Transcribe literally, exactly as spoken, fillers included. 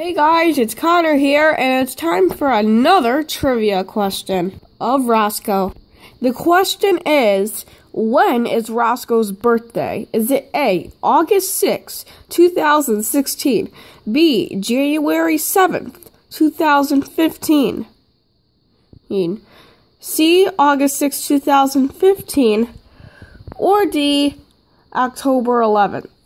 Hey guys, it's Connor here, and it's time for another trivia question of Roscoe. The question is, when is Roscoe's birthday? Is it A, August sixth, two thousand sixteen, B, January seventh, two thousand fifteen, C, August sixth, two thousand fifteen, or D, October eleventh?